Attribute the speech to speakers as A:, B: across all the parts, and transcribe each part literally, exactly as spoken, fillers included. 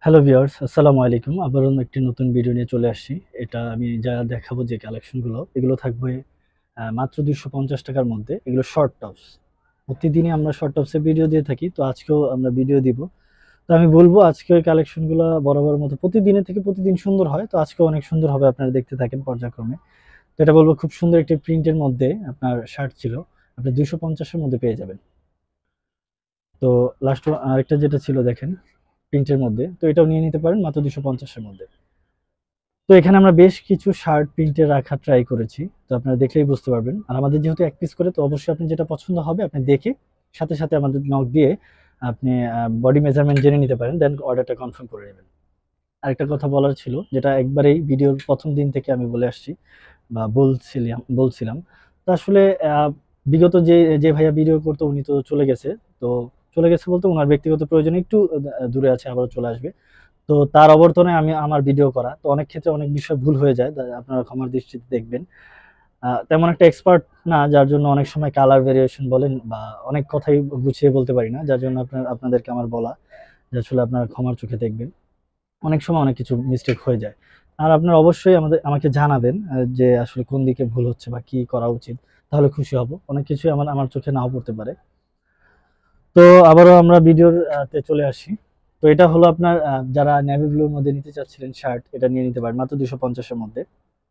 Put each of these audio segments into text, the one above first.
A: Hello viewers, আসসালামু আলাইকুম। আবারও একটি নতুন ভিডিও নিয়ে চলে আসছি। এটা আমি যা দেখাবো যে কালেকশনগুলো, এগুলো থাকবে আ মাত্র ৳দুইশো পঞ্চাশ টাকার মধ্যে। এগুলো শর্ট টপস। প্রতিদিনই আমরা শর্ট টপসের ভিডিও দিয়ে থাকি। তো আজকেও আমরা ভিডিও দিব। তো আমি বলব আজকে ওই কালেকশনগুলা বরাবরের মতো প্রতিদিনের থেকে প্রতিদিন সুন্দর হয়। তো আজকেও অনেক সুন্দর হবে, আপনারা দেখতে থাকেন পর্যায়ক্রমে। তো এটা বলব খুব সুন্দর একটি প্রিন্টের মধ্যে আপনার শার্ট ছিল। আপনি দুইশো পঞ্চাশ এর মধ্যে পেয়ে যাবেন। তো লাস্ট আরেকটা যেটা ছিল দেখেন প্রিন্টের মধ্যে। তো এটাও নিয়ে নিতে পারেন মাত্র দুইশো পঞ্চাশ এর মধ্যে। তো এখানে আমরা বেশ কিছু শার্ট প্রিন্টে রাখার ট্রাই করেছি। তো আপনারা দেখলেই বুঝতে পারবেন। আর আমাদের যেহেতু এক পিস করে, তো অবশ্যই আপনি যেটা পছন্দ হবে আপনি দেখে সাথে, সাথে আমাদের নক দিয়ে আপনি আ বডি মেজারমেন্ট জেনে নিতে পারেন। দেন অর্ডারটা কনফার্ম করে নেবেন। আরেকটা কথা বলার ছিল, যেটা একবারেই ভিডিওর প্রথম দিন থেকে আমি বলে আসছি বা বলছিলাম বলছিলাম। তো আসলে আ বিগত যে, যে ভাইয়া ভিডিও করতো উনি তো চলে গেছে। তো চলে গেছে বলতে উনার ব্যক্তিগত প্রয়োজনে একটু আ দূরে আছে, আবারও চলে আসবে। তো তার অবর্তনে আমি আমার ভিডিও করা। তো অনেক ক্ষেত্রে অনেক বিষয় ভুল হয়ে যায়। দা আপনারা ক্ষমার দৃষ্টিতে দেখবেন। আ তেমন একটা এক্সপার্ট না, যার জন্য অনেক সময় কালার ভেরিয়েশন বলেন বা অনেক কথাই গুছিয়ে বলতে পারি না। যার জন্য আপনার আপনাদেরকে আমার বলা যে আসলে আপনারা ক্ষমার চোখে দেখবেন। অনেক সময় অনেক কিছু মিস্টেক হয়ে যায়। আর আপনারা অবশ্যই আমাদের আমাকে জানাবেন আ যে আসলে কোন দিকে ভুল হচ্ছে বা কি করা উচিত। তাহলে খুশি হব। অনেক কিছুই আমার আমার চোখে নাও পড়তে পারে। তো আবারও আমরা ভিডিওর আ তে চলে আসি। তো এটা হলো আপনার আ যারা নেভি ব্লুর মধ্যে নিতে চাচ্ছিলেন শার্ট, এটা নিয়ে নিতে পারেন মাত্র দুইশো পঞ্চাশ এর মধ্যে।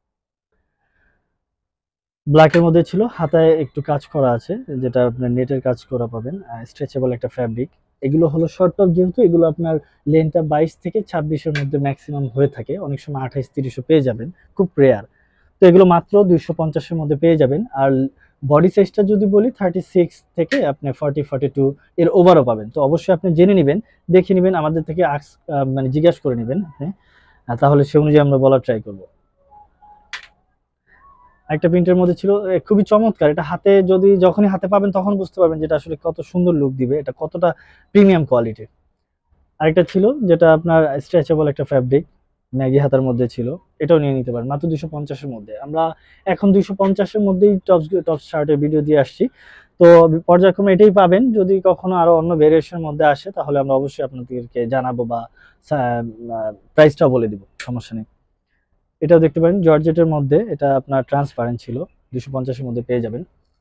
A: ব্লাক এর মধ্যে ছিল, হাতায় একটু কাজ করা আছে, যেটা আপনার নেটের কাজ করা পাবেন। আ স্ট্রেচেবল একটা ফ্যাব্রিক। এগুলো হলো শর্ট টপ, যেহেতু এগুলো আপনার লেন্থটা বাইশ থেকে ছাব্বিশ এর মধ্যে মেক্সিমাম হয়ে থাকে। অনেক সময় আঠাশ ত্রিশ ও পেয়ে যাবেন। খুব রেয়ার। তো এগুলো মাত্র দুইশো পঞ্চাশ এর মধ্যে পেয়ে যাবেন। আর বডি সাইজটা যদি বলি ছত্রিশ থেকে আপনি চল্লিশ বত্রিশ এর ওভারও পাবেন। তো অবশ্যই আপনি জেনে নিবেন, দেখে নিবেন, আমাদের থেকে আক্স আ মানে জিজ্ঞাসা করে নিবেন আপনি। আ তাহলে সে অনুযায়ী আমরা বলার ট্রাই করব। আরেকটা প্রিন্টের মধ্যে ছিল, এ খুবই চমৎকার। এটা হাতে যদি যখনই হাতে পাবেন তখন বুঝতে পারবেন যে এটা আসলে কত সুন্দর লুক দিবে। এটা কতটা প্রিমিয়াম কোয়ালিটির। আরেকটা ছিল যেটা আপনার স্ট্রেচেবল একটা ফ্যাব্রিক, ম্যাগি হাতার মধ্যে ছিল। এটাও নিয়ে নিতে পারেন মাত্র দুইশো পঞ্চাশ এর মধ্যে। আমরা এখন দুইশো পঞ্চাশ এর মধ্যেই টপস টপস শার্টের ভিডিও দিয়ে আসছি। তো পর্যায়ক্রমে এটাই পাবেন। যদি কখনো আরো অন্য ভেরিয়েশন এর মধ্যে আসে তাহলে আমরা অবশ্যই আপনাদেরকে জানাবো বা সা আ প্রাইসটাও বলে দিব। সমস্যা নেই। এটাও দেখতে পারেন জর্জেটের মধ্যে, এটা আপনার ট্রান্সপারেন্ট ছিল। দুইশো পঞ্চাশ এর মধ্যে পেয়ে যাবেন।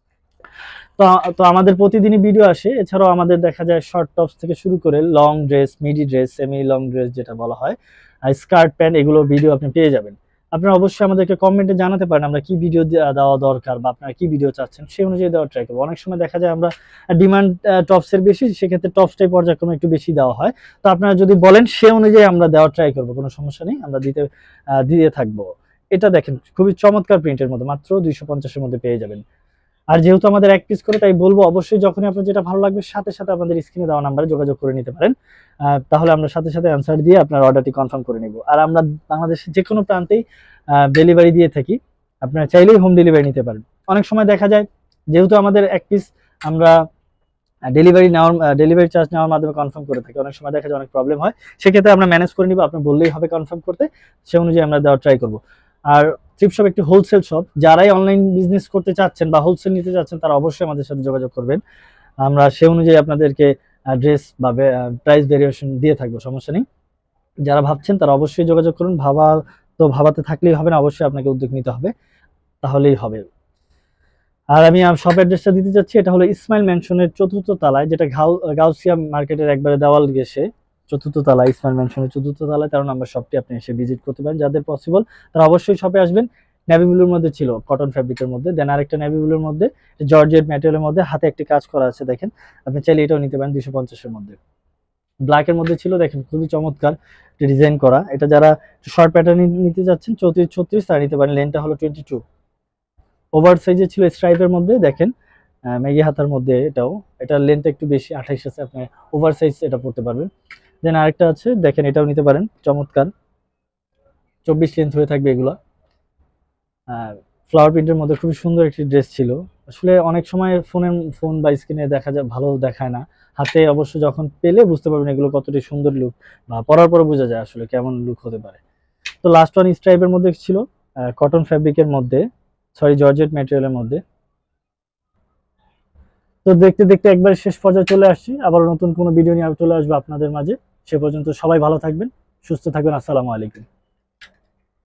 A: তো তো আমাদের প্রতিদিনই ভিডিও আসে। এছাড়াও আমাদের দেখা যায় শর্ট টপস থেকে শুরু করে long dress, midi dress, semi long dress যেটা বলা হয়, আর স্কার্ট প্যান্ট, এগুলো ভিডিও আপনি পেয়ে যাবেন। আপনারা অবশ্যই আমাদেরকে কমেন্টে জানাতে পারেন আমরা কি ভিডিও দেয়া দেওয়া দরকার বা আপনারা কি ভিডিও চাচ্ছেন, সেই অনুযায়ী দেওয়ার ট্রাই করব। অনেক সময় দেখা যায় আমরা ডিমান্ড আ টপসের বেশি, সেক্ষেত্রে টপসটাই পর্যায়ক্রমে একটু বেশি দেওয়া হয়। তো আপনারা যদি বলেন সে অনুযায়ী আমরা দেওয়ার ট্রাই করব। কোনো সমস্যা নেই। আমরা দিতে আ দিয়ে থাকবো। এটা দেখেন খুবই চমৎকার প্রিন্টের মধ্যে মাত্র দুইশো পঞ্চাশ এর মধ্যে পেয়ে যাবেন। আর যেহেতু আমাদের এক পিস করে, তাই বলবো অবশ্যই যখনই আপনার যেটা ভালো লাগবে সাথে, সাথে আমাদের স্ক্রিনে দেওয়া নাম্বারে যোগাযোগ করে নিতে পারেন। আ তাহলে আমরা সাথে, সাথে অ্যানসার দিয়ে আপনার অর্ডারটি কনফার্ম করে নিব। আর আমরা বাংলাদেশের যেকোনো প্রান্তেই আ ডেলিভারি দিয়ে থাকি। আপনারা চাইলেই হোম ডেলিভারি নিতে পারেন। অনেক সময় দেখা যায় যেহেতু আমাদের এক পিস আমরা আ ডেলিভারি নেওয়ার আ ডেলিভারি চার্জ নেওয়ার মাধ্যমে কনফার্ম করে থাকি। অনেক সময় দেখা যায় অনেক প্রবলেম হয়। সেক্ষেত্রে আমরা ম্যানেজ করে নিব। আপনি বললেই হবে কনফার্ম করতে। সে অনুযায়ী আমরা দেওয়ার ট্রাই করব। আর থ্রিফট শপ একটি হোলসেল শপ। যারাই অনলাইন বিজনেস করতে চাচ্ছেন বা হোলসেল নিতে চাচ্ছেন তারা অবশ্যই আমাদের সাথে যোগাযোগ করবেন। আমরা সে অনুযায়ী আপনাদেরকে আ ড্রেস বা বে আ প্রাইস ভেরিয়েশন দিয়ে থাকবো। সমস্যা নেই। যারা ভাবছেন তারা অবশ্যই যোগাযোগ করুন। ভাবা তো ভাবাতে থাকলেই হবে না। অবশ্যই আপনাকে উদ্যোগ নিতে হবে। তাহলেই হবে। আর আমি আ শপ অ্যাড্রেসটা দিতে চাচ্ছি। এটা হলো ইসমাইল ম্যানশনের চতুর্থ তলায়, যেটা ঘাউ গাউসিয়া মার্কেটের একবারে দেওয়াল ঘেঁষে চতুর্থ তলায়, ইসমাইল ম্যানশনের চতুর্থ তলায় তেরো নম্বর শপটি আপনি এসে ভিজিট করতে পারেন। যাদের পসিবল তারা অবশ্যই শপে আসবেন। নেভি ব্লুর মধ্যে ছিল, কটন ফ্যাব্রিকের মধ্যে। দেন আরেকটা নেভি ব্লুর মধ্যে জর্জেট ম্যাটেরিয়ালের মধ্যে হাতে একটি কাজ করা আছে দেখেন। আপনি চাইলে এটাও নিতে পারেন দুইশো পঞ্চাশ এর মধ্যে। ব্ল্যাক এর মধ্যে ছিল দেখেন, খুবই চমৎকার ডিজাইন করা। এটা যারা শর্ট প্যাটার্ন নিতে যাচ্ছেন চৌত্রিশ ছত্রিশ তারা নিতে পারেন। লেন্থটা হলো বাহাত্তর। ওভার সাইজে ছিল স্ট্রাইপের মধ্যে দেখেন, আহ, ম্যাগি হাতার মধ্যে এটাও। এটার লেন্থ একটু বেশি, আঠাইশ আছে, আপনি ওভার সাইজ এটা পড়তে পারবেন। দেন আরেকটা আছে দেখেন, এটাও নিতে পারেন, চমৎকার চব্বিশ লেন্থ হয়ে থাকবে এগুলা। ফ্লাওয়ার প্রিন্টের মধ্যে খুবই সুন্দর একটি ড্রেস ছিল। আসলে অনেক সময় ফোনের ফোন বা স্ক্রিনে দেখা যায় ভালো দেখায় না, হাতে অবশ্য যখন পেলে বুঝতে পারবেন এগুলো কতটি সুন্দর লুক, বা পরার পরে বোঝা যায় আসলে কেমন লুক হতে পারে। তো লাস্ট ওয়ান স্ট্রাইপের মধ্যে ছিল, কটন ফ্যাব্রিকের মধ্যে, সরি জর্জেট ম্যাটেরিয়ালের মধ্যে। তো দেখতে দেখতে একবার শেষ পর্যায়ে চলে আসছি। আবার নতুন কোনো ভিডিও নিয়ে চলে আসবো আপনাদের মাঝে। সে পর্যন্ত সবাই ভালো থাকবেন। সুস্থ থাকবেন। আসসালামু আলাইকুম।